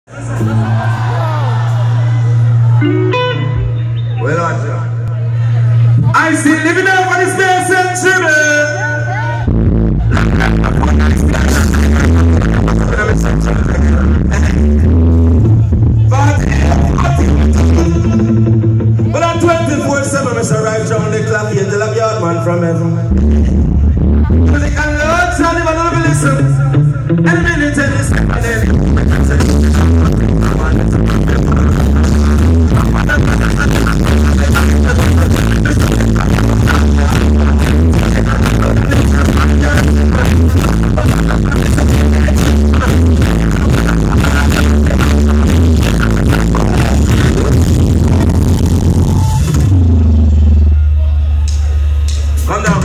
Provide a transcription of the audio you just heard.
Well, I see living over this day century. But at 24/7, Mr. Right round the clock, angel of yard man from heaven. Music and Lord, so never know if listen. Any minute, any second, come down.